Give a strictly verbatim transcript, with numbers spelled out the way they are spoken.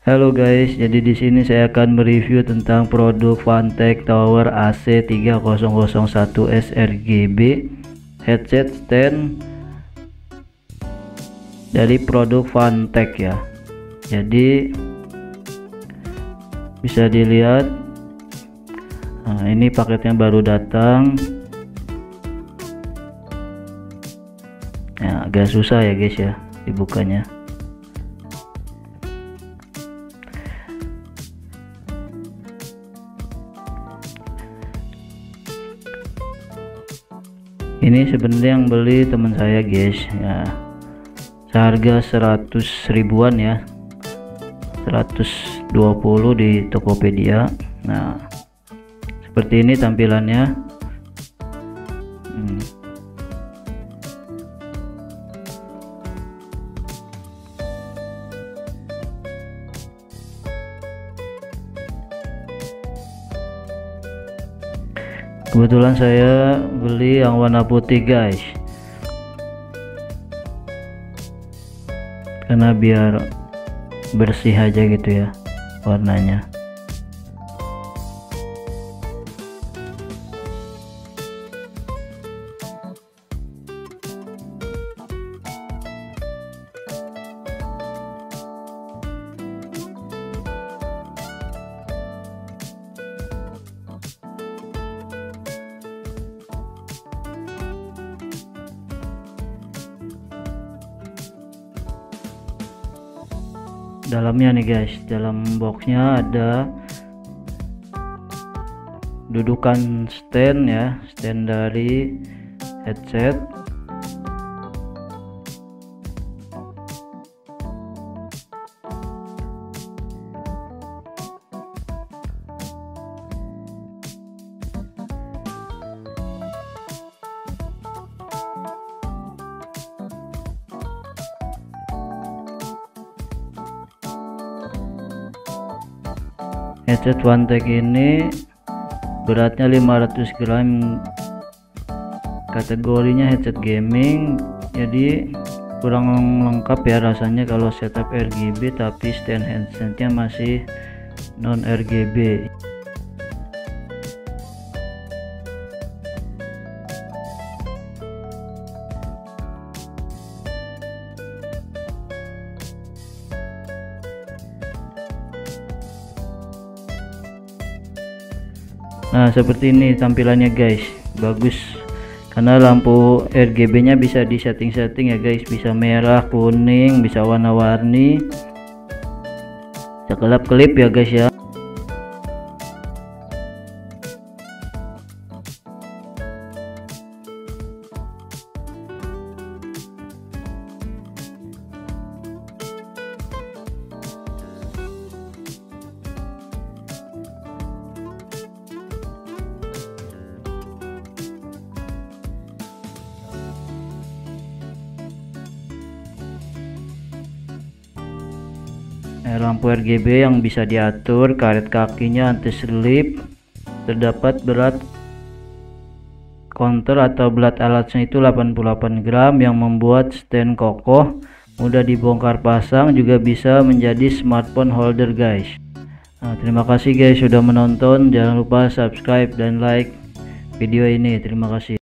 Halo guys, jadi di sini saya akan mereview tentang produk Fantech Tower A C tiga nol nol satu sRGB headset stand dari produk Fantech ya. Jadi bisa dilihat, nah, ini paketnya baru datang. Ya, agak susah ya guys ya dibukanya. Ini sebenarnya yang beli teman saya guys ya, seharga seratus ribuan ya, seratus dua puluh di Tokopedia. Nah seperti ini tampilannya. hmm. Kebetulan saya beli yang warna putih guys, karena biar bersih aja gitu ya warnanya. Dalamnya nih guys, dalam boxnya ada dudukan stand ya, stand dari headset. Headset Fantech ini beratnya lima ratus gram, kategorinya headset gaming, jadi kurang lengkap ya rasanya kalau setup R G B, tapi stand headsetnya masih non R G B. Nah seperti ini tampilannya guys, bagus karena lampu R G B nya bisa di setting-setting ya guys, bisa merah, kuning, bisa warna-warni, bisa kelap-kelip ya guys ya. Lampu R G B yang bisa diatur, karet kakinya anti slip, terdapat berat counter atau berat alatnya itu delapan puluh delapan gram yang membuat stand kokoh, mudah dibongkar pasang, juga bisa menjadi smartphone holder guys. Nah, terima kasih guys sudah menonton, jangan lupa subscribe dan like video ini. Terima kasih.